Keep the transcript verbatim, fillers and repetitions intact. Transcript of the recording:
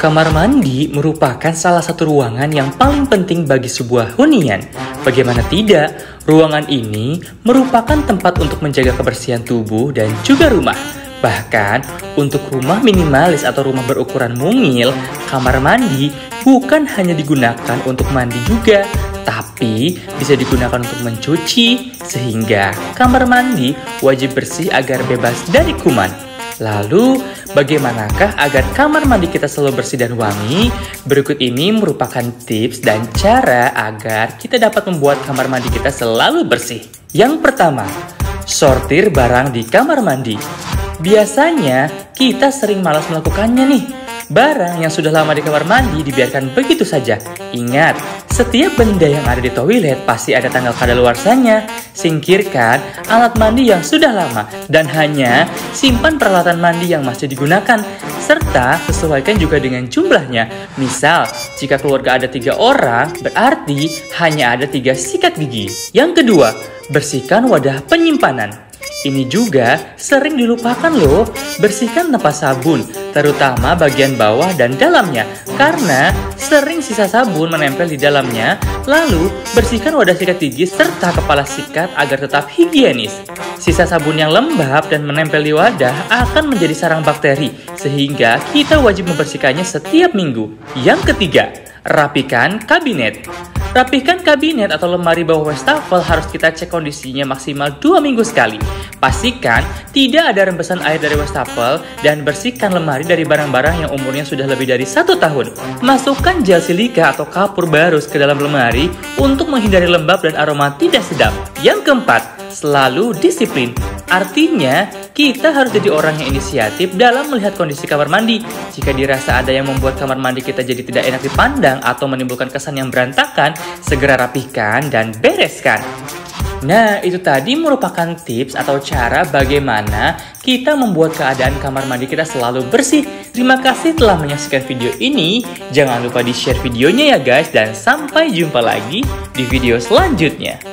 Kamar mandi merupakan salah satu ruangan yang paling penting bagi sebuah hunian. Bagaimana tidak, ruangan ini merupakan tempat untuk menjaga kebersihan tubuh dan juga rumah. Bahkan, untuk rumah minimalis atau rumah berukuran mungil, kamar mandi bukan hanya digunakan untuk mandi juga, tapi bisa digunakan untuk mencuci, sehingga kamar mandi wajib bersih agar bebas dari kuman. Lalu, bagaimanakah agar kamar mandi kita selalu bersih dan wangi? Berikut ini merupakan tips dan cara agar kita dapat membuat kamar mandi kita selalu bersih. Yang pertama, sortir barang di kamar mandi. Biasanya, kita sering malas melakukannya nih. Barang yang sudah lama di kamar mandi dibiarkan begitu saja. Ingat, setiap benda yang ada di toilet pasti ada tanggal kadaluarsanya. Singkirkan alat mandi yang sudah lama dan hanya simpan peralatan mandi yang masih digunakan. Serta sesuaikan juga dengan jumlahnya. Misal, jika keluarga ada tiga orang, berarti hanya ada tiga sikat gigi. Yang kedua, bersihkan wadah penyimpanan. Ini juga sering dilupakan loh, bersihkan tempat sabun, terutama bagian bawah dan dalamnya, karena sering sisa sabun menempel di dalamnya. Lalu, bersihkan wadah sikat gigi serta kepala sikat agar tetap higienis. Sisa sabun yang lembab dan menempel di wadah akan menjadi sarang bakteri, sehingga kita wajib membersihkannya setiap minggu. Yang ketiga, rapikan kabinet. Rapikan kabinet atau lemari bawah wastafel harus kita cek kondisinya maksimal dua minggu sekali. Pastikan tidak ada rembesan air dari wastafel dan bersihkan lemari dari barang-barang yang umurnya sudah lebih dari satu tahun. Masukkan gel silika atau kapur barus ke dalam lemari untuk menghindari lembab dan aroma tidak sedap. Yang keempat, selalu disiplin. Artinya, kita harus jadi orang yang inisiatif dalam melihat kondisi kamar mandi. Jika dirasa ada yang membuat kamar mandi kita jadi tidak enak dipandang atau menimbulkan kesan yang berantakan, segera rapihkan dan bereskan. Nah, itu tadi merupakan tips atau cara bagaimana kita membuat keadaan kamar mandi kita selalu bersih. Terima kasih telah menyaksikan video ini. Jangan lupa di-share videonya ya guys, dan sampai jumpa lagi di video selanjutnya.